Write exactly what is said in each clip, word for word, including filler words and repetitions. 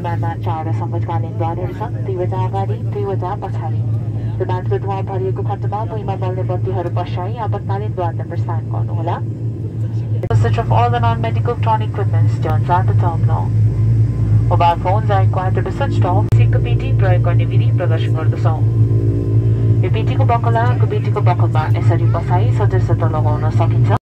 विमानमा चारवटा सङ्कटकालीन द्वारहरू छन्, दुईवटा अगाडि दुईवटा पछाडि। विमानको धुवा भरिएको खण्डमा भुइँमा बल्ने बत्तीहरू पछ्याई आपतकालीन द्वारमा प्रस्थान गर्नुहोला। The switch of all the non-medical electronic equipment turns at the top now. Mobile phones are required to be switched off. सीटको पेटी प्रयोग गर्ने विधि प्रदर्शन गर्दछौँ। यो पेटीको बक्कला अर्को पेटीको बक्कलमा यसरी बसाई सजिलसित लगाउन सकिन्छ।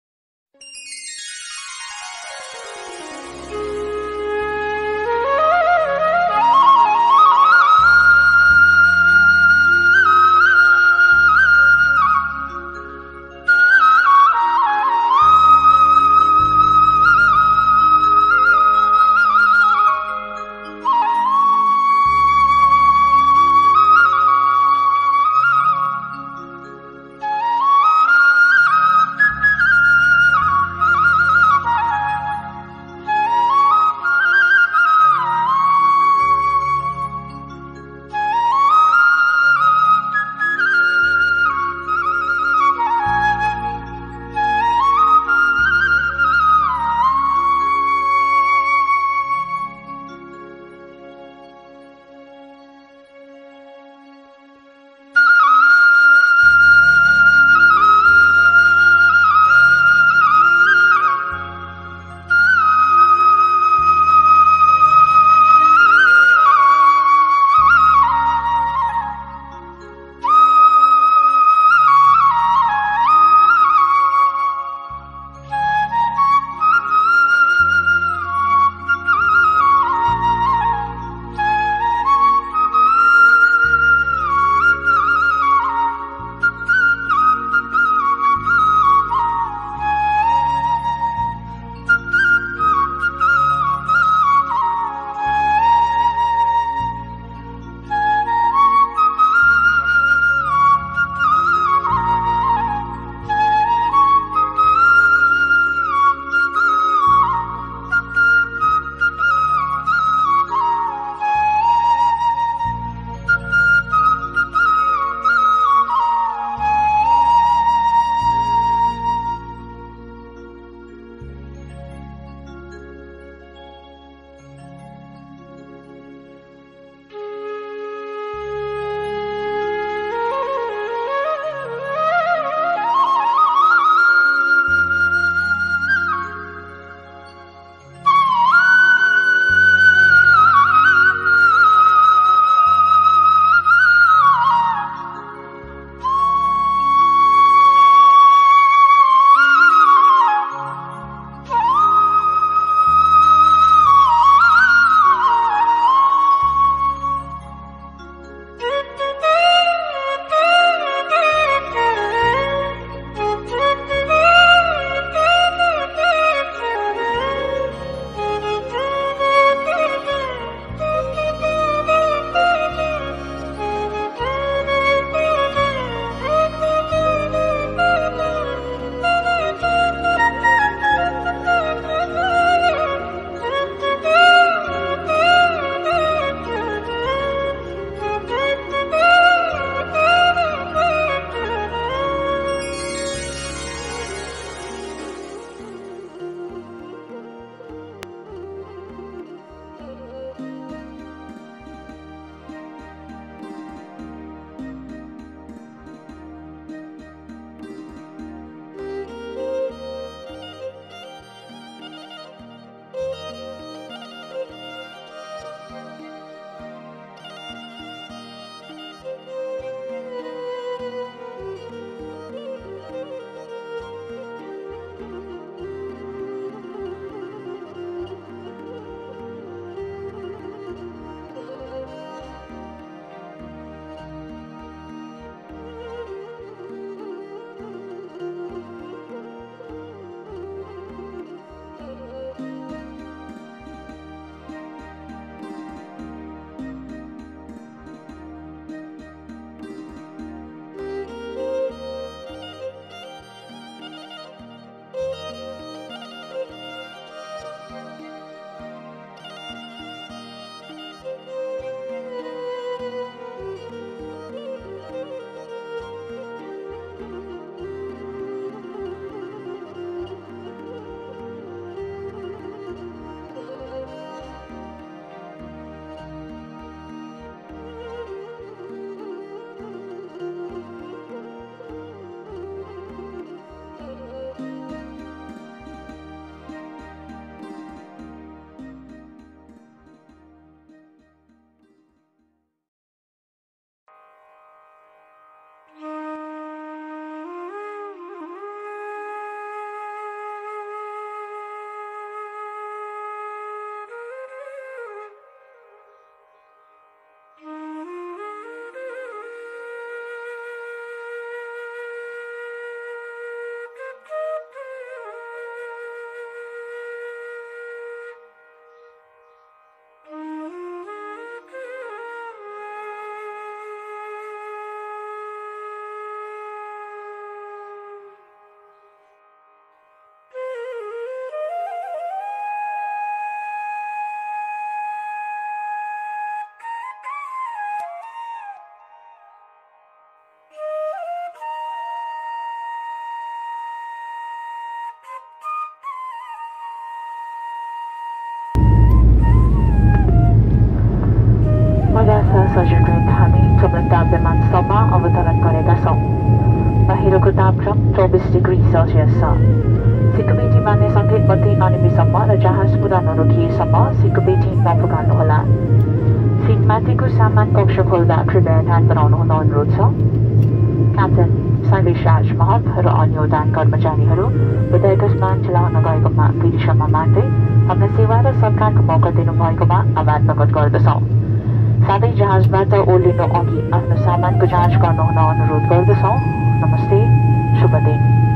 सजिलो हामी चमकदार विमानस्थलमा अवतरण गरेका छौँ। बाहिरको तापक्रम चौबिस डिग्री सेल्सियस छ। सिक्किमेटी मान्ने सङ्केत बत्ती ननिमेसम्म र जहाज पुरानो रोकिएसम्म सिक्किमेटी नपुगाल्नुहोला। सिटमाथिको सामान कक्ष खोल्दा कृपया ध्यान बनाउनु हुन अनुरोध छ। क्याप्टेन शैलेश राज महत र अन्य उडान कर्मचारीहरू विधायक स्नान चलाउन गएकोमा फेरि क्षमा माग्दै हामीलाई सेवा र सरकारको मौका दिनुभएकोमा आभार प्रकट गर्दछौँ। साथै जहाजबाट ओर्लिनु अघि आफ्नो सामानको जाँच गर्नुहुन अनुरोध गर्दछौँ। नमस्ते, शुभ दिन।